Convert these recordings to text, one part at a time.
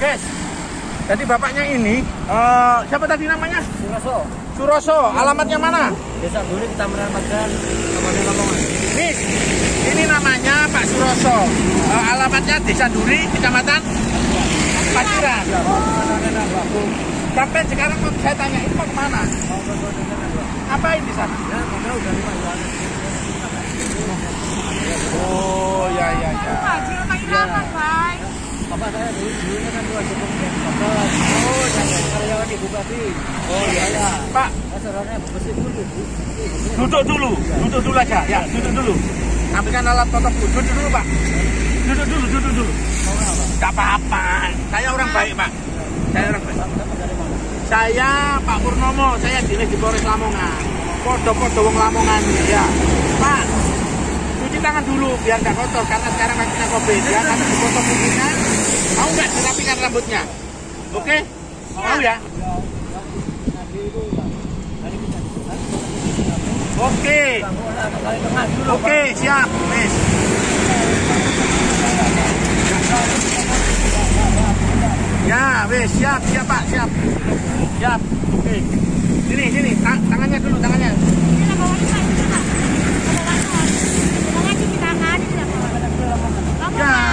Guys, jadi bapaknya ini, siapa tadi namanya? Suroso. Suroso, alamatnya mana? Desa Duri, Kecamatan Magelang, Kabupaten Lamongan. Nih, ini namanya Pak Suroso. Alamatnya Desa Duri, Kecamatan Paciran. Sampai sekarang saya tanya, ini mau kemana? Apain di sana? Oh, ya. Bapak saya dulunya kan dua sebelum bapak. Oh, saya karyawan di Bupati. Oh, iya. Pak, saudaranya bersih dulu. duduk dulu aja. Ya, duduk dulu. Ambilkan alat fotoku. Duduk dulu, Pak. Duduk dulu. Enggak apa-apa. Saya orang baik, Pak. Saya Pak Purnomo, saya dinas di Polres Lamongan. Podo-podo wong Lamongan ya. Pak, cuci tangan dulu biar nggak kotor karena sekarang vaksinnya COVID ya. Nanti dipotong kukunya, mau nggak dirapikan rambutnya? Oke? Mau ya? Oke, siap, Miss. Ya, wes siap Pak, siap. Oke. Sini, tangannya dulu, tangannya. Ya.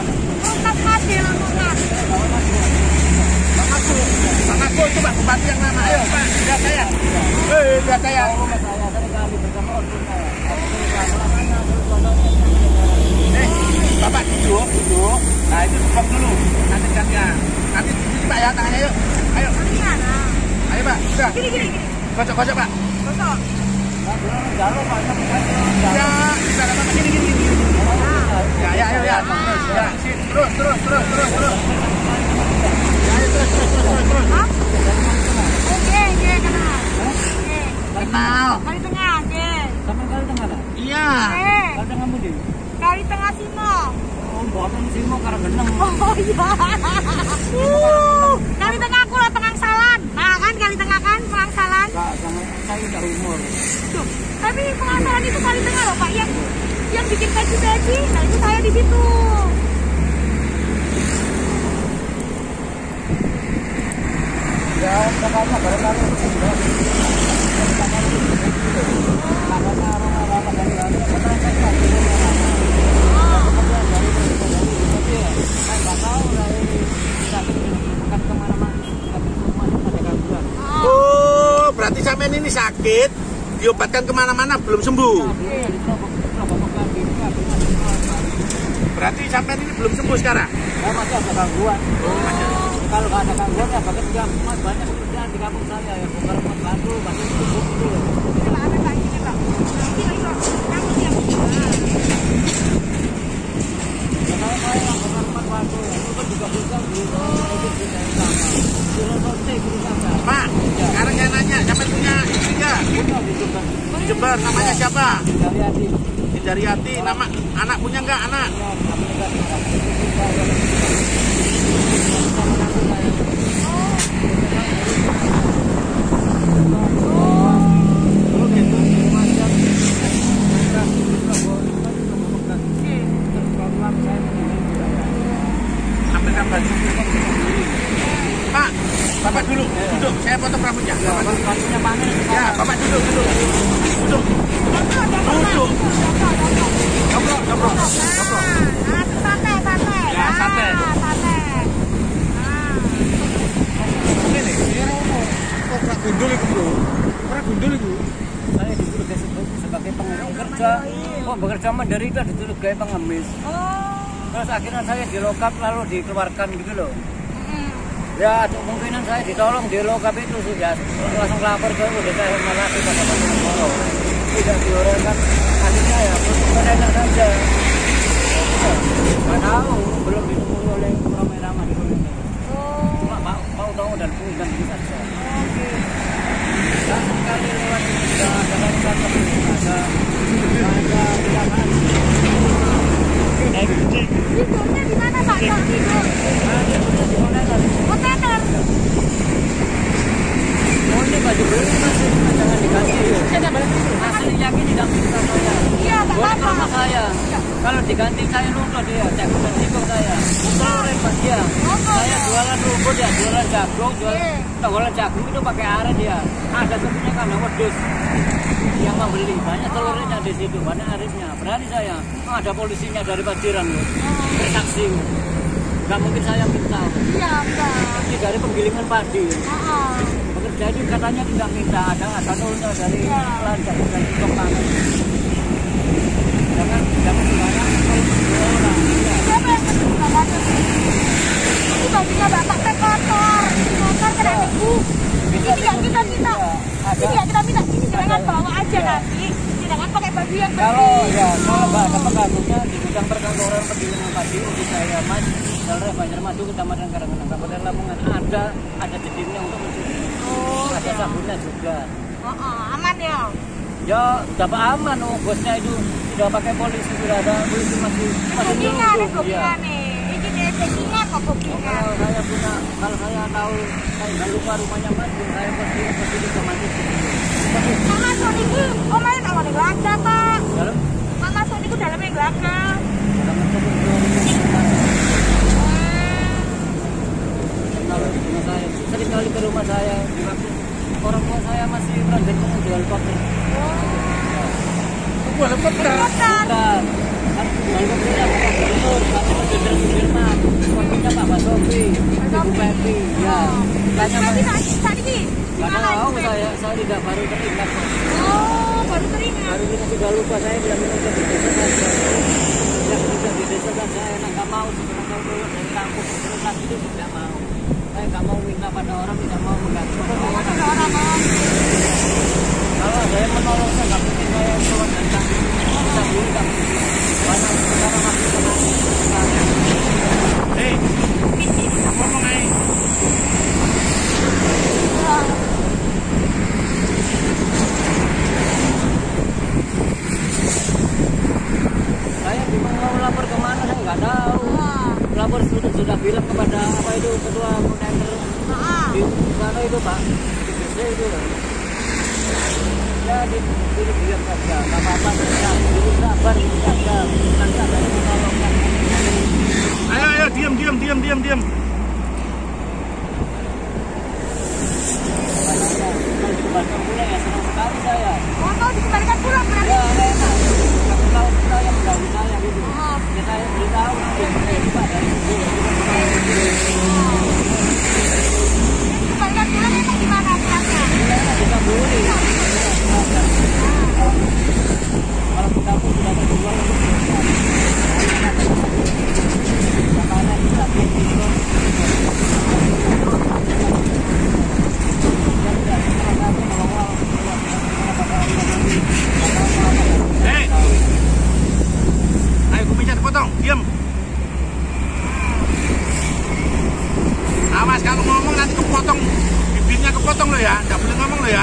Bang Aku itu Pak Bupati yang mana? Ayo Pak, lihat saya. Lihat saya. Bapak duduk. Nah itu stop dulu. Nanti gantian. Nanti sini Pak ya, tangannya yuk. Ayo. Ayo Pak, sudah. Gini. Kocok Pak. Kocok. Ya, bisa dapat gini. Ya, ayo ya. Ya, terus. Ya, ayo terus. Oke, kenal. Kenal. Kali tengah, oke. Sama kali tengah lah? Iya. Kali tengah budi? Kali tengah Simo. Oh, buatan Simo karena geneng. Oh iya. Kali tengah aku lah Pengangsalan. Nah kan kali tengah kan Pengangsalan. Kak, sama saya udah umur. Tuh, tapi Pengangsalan itu kali tengah loh Pak. Yang bikin peci. Nah itu saya di situ. Ya, pokoknya barangkali Oh, berarti sampean ini sakit, diobatkan kemana-mana belum sembuh. Berarti sampean ini belum sembuh sekarang. Ya, masih ada gangguan. Oh, masih. Kalau nggak ada gangguan ya bagus juga. Mas banyak pekerjaan di kampung saya yang bongkar rumah batu, banyak itu. Kalau saya yang bongkar rumah batu, itu kan juga bisa Pak, sekarang saya nanya, sampean punya istri nggak? Di Jember, namanya siapa? Hindariati. Nama anak punya nggak anak? Ambilkan baju. Pak, Bapak duduk. Saya potong rambutnya. Rambutnya panas. Ya, Bapak duduk. Jobrok. Santai. Ya, santai. Ini. Kok gundul itu, Bro? Ora gundul itu. Saya disuruh sebagai pekerja. Bekerja mandiri itu disuruh sebagai pengemis. Terus akhirnya saya dilokap lalu dikeluarkan gitu loh. Ya kemungkinan saya ditolong di lokap itu sudah langsung lapor ke desa Malaki Kabupaten Solo. Tidak diorangkan akhirnya ya beredar saja. Nggak tahu belum ditemui oleh Promeraman di sini. Cuma mau tahu dan punggan bisa saja. Dan sekali lewat sudah ada kantor ada Tidurnya di mana Pak? Kalau tidur? Kontainer. Oh ini baju beli masih jangan diganti. Asli yakin tidak bisa saya. Iya, tak Boleh ke apa-apa. rumah saya. Kalau diganti saya nuntut dia, cek ke saya. Betul, jemput ya jualan jagung, jualan jagung itu pakai aren dia. Ada sopirnya kandang wedus yang mau beli, banyak telurnya di situ, banyak aritnya. Berani saya, ada polisinya dari Paciran loh, bersaksi. Gak mungkin saya minta. Iya, enggak. Ini dari penggilingan padi. Pekerja itu katanya tidak minta, ada telurnya dari ladang dan tukang tangan. Jangan sembarangan kalau berdua orang. Siapa yang menurut ini bajunya bapak teh kotor kena debu. Ini ya kita minta. Ini ya kita minta. Ini jangan bawa aja nanti. Jangan pakai baju yang bersih. Kalau nggak ada penggabungnya di bidang perkantoran penggilingan padi untuk saya Mas, daerah Banjarmasin, Kecamatan Karanggenang, Kabupaten Lamongan ada jedingnya untuk mencuci. Ada sabunnya juga. Aman ya. Ya, dapat aman. Bosnya itu tidak pakai polisi, tidak ada polisi masih nyelundup. Iya. Ini bookingan kok bookingan. Kalau saya tahu, saya nggak lupa rumahnya Mas, saya pasti bisa masuk. Pak Masuk itu, main awal di belakang Pak. Pak Masuk itu dalamnya belakang. Sering kali ke rumah saya, di waktu orang tua saya masih belajar menjual kopi. Bukan helikopter. Bukan. Helikopternya bukan gubernur, tapi Jenderal Sudirman. Kopinya Pak Basofi, Ibu Pepi. Ya. Saat ini? Nggak tahu saya tidak baru teringat. Baru teringat. Baru ini sudah lupa, saya bilang minum di desa saja. Yang sudah di desa kan saya nggak mau sebenarnya pulang dari kampung terus lagi itu tidak mau. Saya nggak mau minta pada orang, tidak mau mengganggu pada orang. Kalau ada yang menolong saya nggak mungkin saya keluar dari kampung. Kita dulu nggak mungkin. Banyak sekarang masih sekarang. Hei, ngomong aja. Saya bingung mau lapor kemana, saya nggak tahu. Lapor sudah bilang kepada apa itu ketua kontender di sana itu Pak, di desa itu kan. Ya di diam saja, nggak apa-apa, dulu sabar saja, nanti ada yang menolongkan. Ayo, diam. Kalau dikembalikan pulang ya senang sekali saya. Mau dikembalikan pulang berarti? Ya enak. Tapi kalau kita yang mengganggu saya gitu, ya saya beritahu nanti ini Pak dari itu. Dikembalikan pulang itu gimana pulangnya? Pulangnya bisa boleh. Kalau kita pun sudah terjual untuk karena kita bingung. Hei, ayo kumisnya dipotong, diam. Awas kalau ngomong nanti kepotong, bibirnya kepotong lo ya, nggak boleh ngomong lo ya.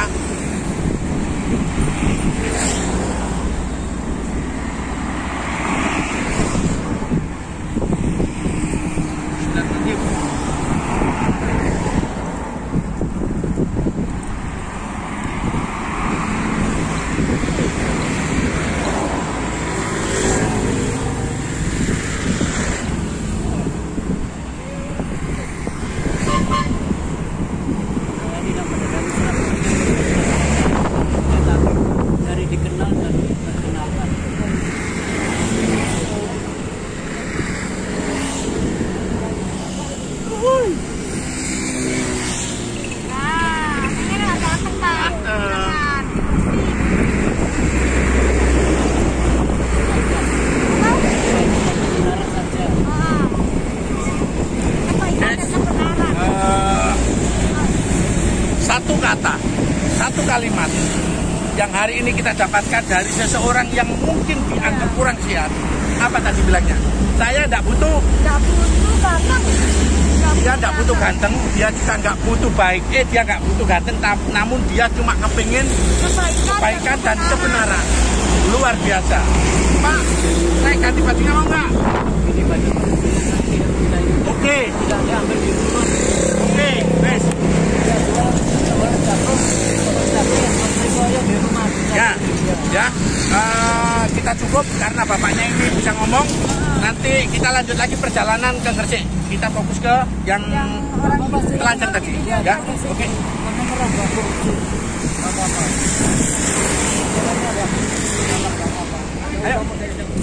Dari dikenal dan diperkenalkan. Nah, ini nggak ganteng Pak. Kebenaran saja. Apa itu ada kebenaran? Satu kata, satu kalimat yang hari ini kita dapatkan dari seseorang yang mungkin dianggap kurang sehat. Apa tadi bilangnya? Saya tidak butuh. Nggak butuh ganteng. Dia tidak butuh ganteng, dia juga nggak butuh baik. Dia nggak butuh ganteng, namun dia cuma kepingin kebaikan dan kebenaran. Luar biasa. Pak, saya ganti bajunya mau nggak? Ini baju Oke. tidak diambil di rumah. Oke, wes. Ya, ya. Kita cukup karena bapaknya ini bisa ngomong. Nanti nanti kita lanjut lagi perjalanan ke Gresik. Kita fokus ke yang telanjang tadi, ya. Oke. Ayo.